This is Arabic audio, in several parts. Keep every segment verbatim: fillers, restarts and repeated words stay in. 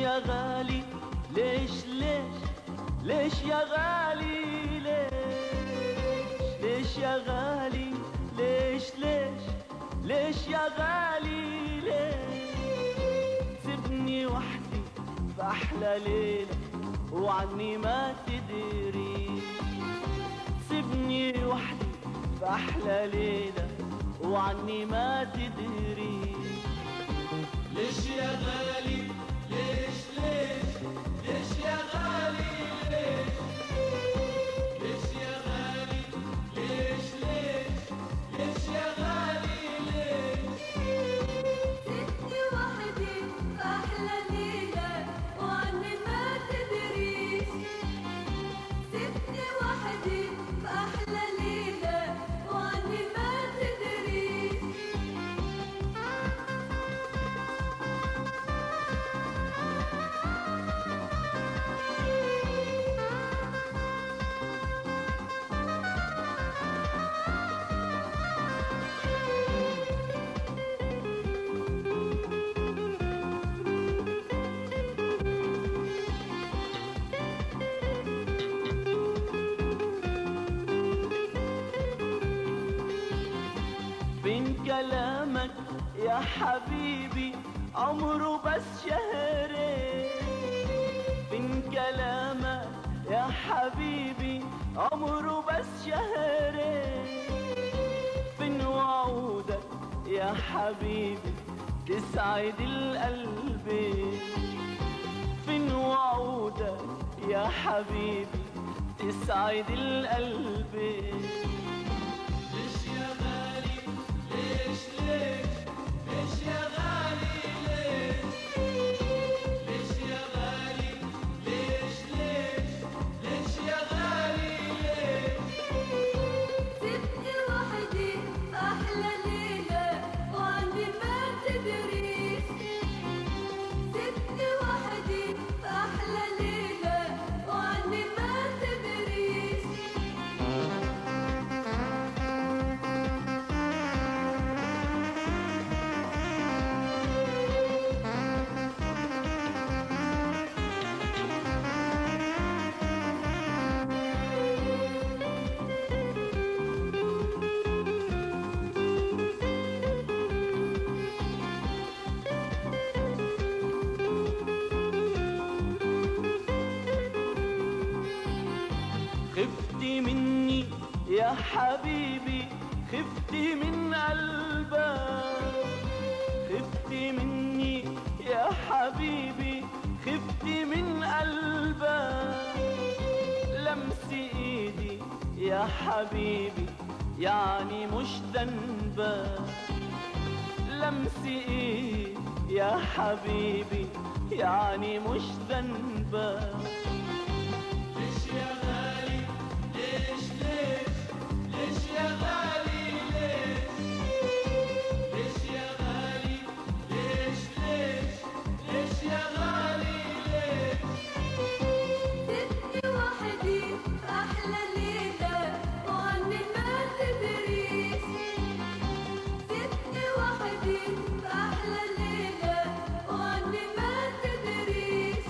يا غالي ليش ليش ليش يا غالي ليش ليش يا غالي ليش ليش ليش يا غالي ليش سيبني وحدي في أحلى ليلة وعني ما تدري سيبني وحدي في أحلى ليلة وعني ما تدري ليش يا غالي ليش ليش ليش يا غالي ليش ليش يا غالي ليش ليش ليش يا غالي ليش سبتني وحدي في أحلى ليلة وعني ما تدريش سبتني وحدي في أحلى ليلة وعني ما تدريش فين كلامك يا حبيبي عمره بس شهرين فين كلامك يا حبيبي عمره بس شهرين فين وعودك يا حبيبي تسعد القلبين فين وعودك يا حبيبي تسعد القلبين ليش يا غالي ليش ليش ليش يا غالي ليش ليش يا غالي ليش ليش ليش يا غالي ليش سبتني وحدي في أحلى ليلة وعني ما تدريش سبتني وحدي في أحلى ليلة وعني ما تدريش خفتي مني يا حبيبي خفتي من قلبك خفتي مني يا حبيبي خفتي من قلبك لمس ايدي يا حبيبي يعني مش ذنبك لمس ايدي يا حبيبي يعني مش ذنبك ليش يا غالي ليش ليش ليش يا غالي ليش ليش يا غالي ليش ليش ليش يا غالي ليش سبتني وحدي في أحلى ليلة وعني ما تدريش سبتني وحدي في أحلى ليلة وعني ما تدريش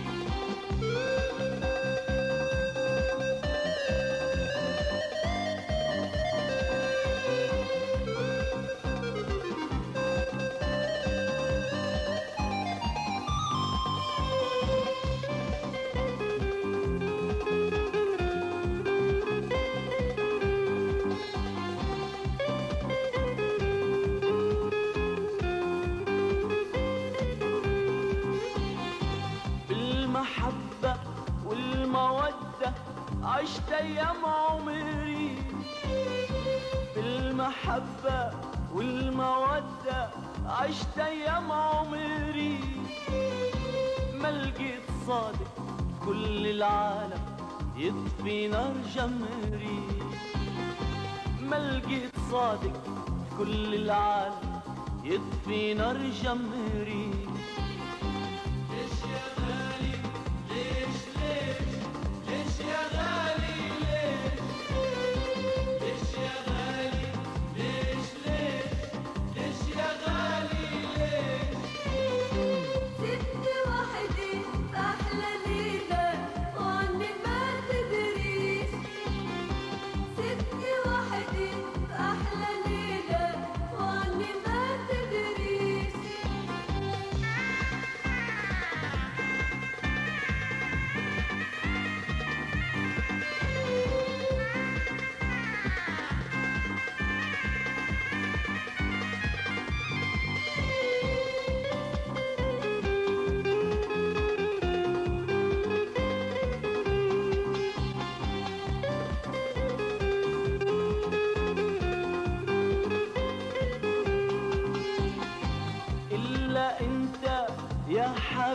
بالمحبة والمودة عشت أيام عمري بالمحبة والمودة عشت أيام عمري ما لقيت صادق كل العالم يطفي نار جمري ما لقيت صادق كل العالم يطفي نار جمري ليش يا غالي ليش ليش ليش يا غالي ليش ليش يا غالي ليش ليش ليش يا غالي ليش سبتني وحدي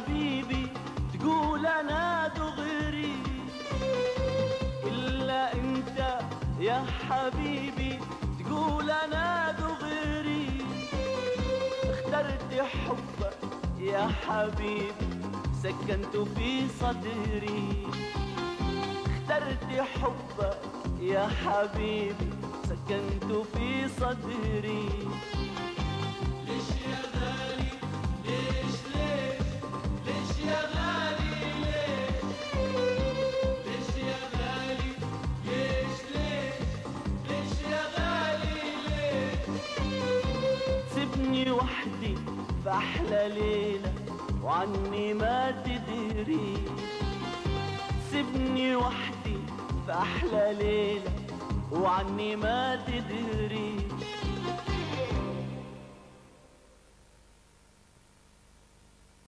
حبيبي تقول انا دغري، الا انت يا حبيبي تقول انا دغري. اخترت حبك يا حبيبي سكنت في صدري، اخترت حبك يا حبيبي سكنت في صدري. ليش يا غالي ليش ليش ليش يا غالي ليش ليش يا غالي ليش ليش ليش يا غالي ليش سيبني وحدي في أحلى ليلة وعني ما تدري، سيبني وحدي في أحلى ليلة وعني ما تدري.